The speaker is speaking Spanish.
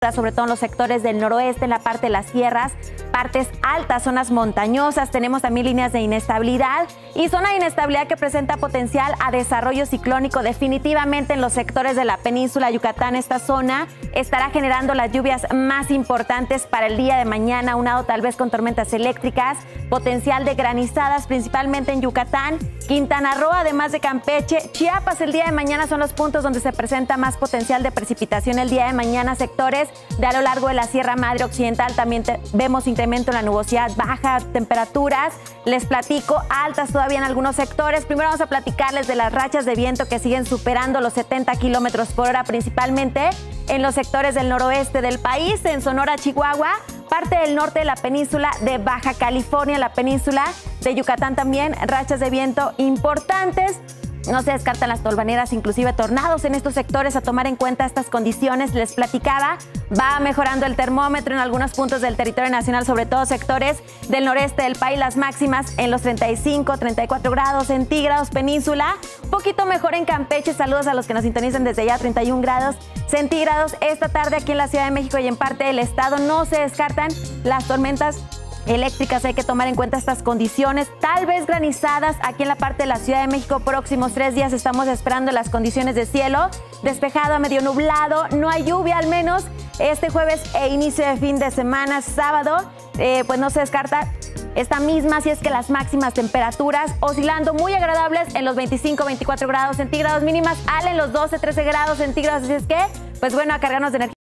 altas, sobre todo en los sectores del noroeste, en la parte de las sierras, partes altas, zonas montañosas. Tenemos también líneas de inestabilidad y zona de inestabilidad que presenta potencial a desarrollo ciclónico. Definitivamente en los sectores de la península Yucatán, esta zona estará generando las lluvias más importantes para el día de mañana, unado tal vez con tormentas eléctricas, potencial de granizadas principalmente en Yucatán, Quintana Roo, además de Campeche. Chiapas el día de mañana son los puntos donde se presenta más potencial de precipitación el día de mañana. Sectores de a lo largo de la Sierra Madre Occidental también vemos incremento en la nubosidad, bajas temperaturas. Les platico, altas todavía en algunos sectores. Primero vamos a platicarles de las rachas de viento que siguen superando los 70 kilómetros por hora, principalmente en los sectores del noroeste del país, en Sonora, Chihuahua, parte del norte de la península de Baja California, la península de Yucatán también, rachas de viento importantes. No se descartan las tolvaneras, inclusive tornados en estos sectores. A tomar en cuenta estas condiciones, les platicaba, va mejorando el termómetro en algunos puntos del territorio nacional, sobre todo sectores del noreste del país, las máximas en los 35, 34 grados centígrados, península, un poquito mejor en Campeche. Saludos a los que nos sintonizan desde allá, 31 grados centígrados. Esta tarde aquí en la Ciudad de México y en parte del estado no se descartan las tormentas eléctricas. Hay que tomar en cuenta estas condiciones, tal vez granizadas aquí en la parte de la Ciudad de México. Próximos 3 días estamos esperando las condiciones de cielo despejado a medio nublado, no hay lluvia al menos este jueves e inicio de fin de semana, sábado, pues no se descarta esta misma, si es que las máximas temperaturas oscilando muy agradables en los 25, 24 grados centígrados, mínimas en los 12, 13 grados centígrados, así es que, pues bueno, a cargarnos de energía.